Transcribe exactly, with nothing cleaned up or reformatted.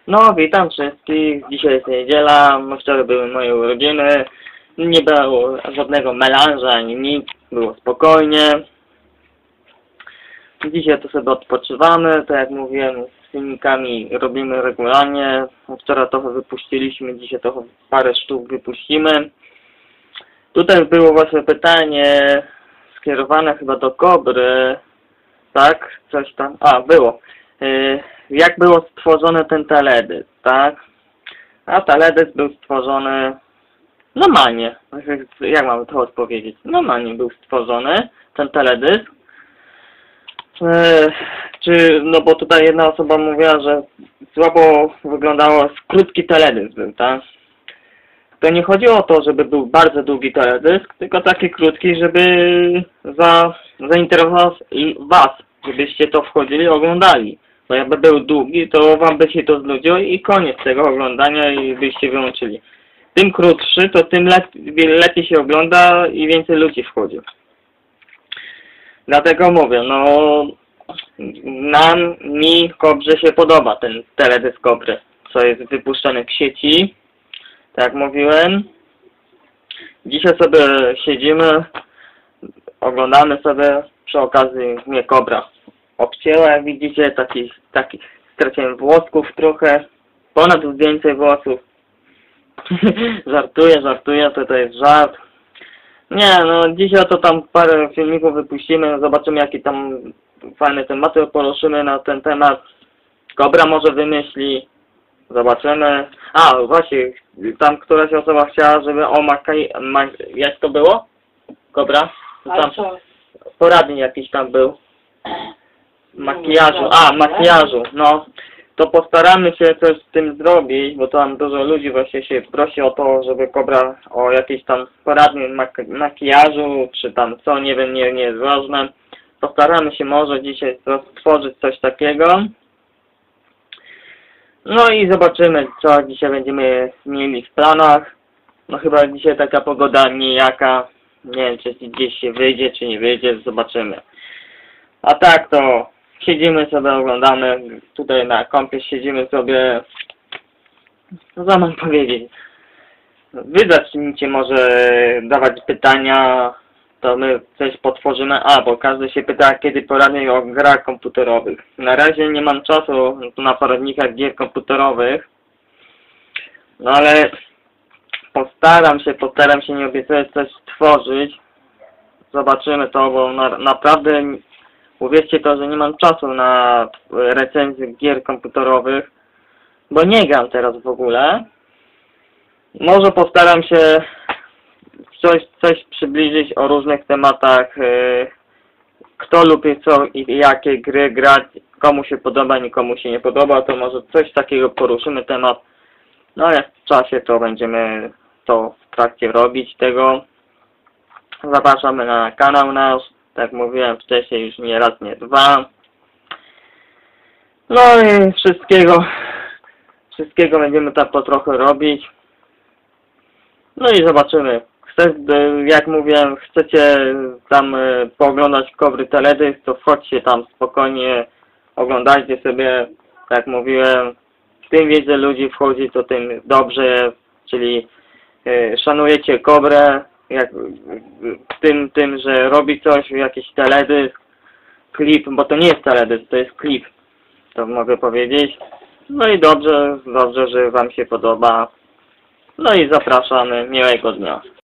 No, witam wszystkich. Dzisiaj jest niedziela. Wczoraj były moje urodziny. Nie było żadnego melanża ani nic. Było spokojnie. Dzisiaj to sobie odpoczywamy. Tak jak mówiłem, z filmikami robimy regularnie. Wczoraj trochę wypuściliśmy. Dzisiaj trochę parę sztuk wypuścimy. Tutaj było właśnie pytanie skierowane chyba do Kobry. Tak? Coś tam. A, było. Yy, jak było stworzony ten teledysk, tak? A teledysk był stworzony normalnie. Jak mam to odpowiedzieć? Normalnie był stworzony ten teledysk. Yy, czy, no bo tutaj jedna osoba mówiła, że słabo wyglądało, krótki teledysk był, tak? To nie chodziło o to, żeby był bardzo długi teledysk, tylko taki krótki, żeby za, zainteresował was, żebyście to wchodzili i oglądali. Bo jakby był długi, to wam by się to znudziło i koniec tego oglądania i byście wyłączyli. Tym krótszy, to tym lepiej, lepiej się ogląda i więcej ludzi wchodzi. Dlatego mówię, no nam, mi, Kobrze się podoba ten teledysk Kobry, co jest wypuszczany w sieci. Tak jak mówiłem. Dzisiaj sobie siedzimy, oglądamy sobie, przy okazji mnie Kobra obcięła, jak widzicie, taki, taki straciłem włosków trochę, ponad więcej włosów. żartuję, żartuję, to, to jest żart. Nie, no dzisiaj to tam parę filmików wypuścimy, zobaczymy jaki tam fajny tematy poruszymy na ten temat. Kobra może wymyśli, zobaczymy. A, właśnie, tam któraś osoba chciała, żeby o makaj... Ma... Jak to było? Kobra? Tam poradnik jakiś tam był. Makijażu. A, makijażu, no. To postaramy się coś z tym zrobić, bo tam dużo ludzi właśnie się prosi o to, żeby Kobra o jakiś tam poradnik mak makijażu, czy tam co, nie wiem, nie, nie jest ważne. Postaramy się może dzisiaj stworzyć coś takiego. No i zobaczymy, co dzisiaj będziemy mieli w planach. No chyba dzisiaj taka pogoda nijaka. Nie wiem, czy gdzieś się wyjdzie, czy nie wyjdzie, zobaczymy. A tak to siedzimy sobie, oglądamy. Tutaj na kąpie siedzimy sobie. No co mam powiedzieć? Wy zacznijcie może dawać pytania, to my coś potworzymy. A, bo każdy się pyta, kiedy poradnik o grach komputerowych. Na razie nie mam czasu na poradnikach gier komputerowych. No ale postaram się, postaram się, nie obiecuję coś stworzyć. Zobaczymy to, bo na, naprawdę uwierzcie to, że nie mam czasu na recenzję gier komputerowych. Bo nie gram teraz w ogóle. Może postaram się coś, coś przybliżyć o różnych tematach, yy, kto lubi co i jakie gry grać, komu się podoba, nikomu się nie podoba, to może coś takiego poruszymy temat. No jak w czasie to będziemy to w trakcie robić tego. Zapraszamy na kanał nasz, tak jak mówiłem wcześniej, już nie raz, nie dwa. No i wszystkiego, wszystkiego będziemy tak po trochę robić. No i zobaczymy. Chcę, jak mówiłem, chcecie tam pooglądać Kobry teledysk, to wchodźcie tam spokojnie, oglądajcie sobie, tak jak mówiłem, tym więcej ludzi wchodzi, to tym dobrze, czyli y, szanujecie Kobrę, jak, tym, tym, że robi coś, jakiś teledysk, klip, bo to nie jest teledysk, to jest klip, to mogę powiedzieć. No i dobrze, dobrze, że wam się podoba. No i zapraszamy, miłego dnia.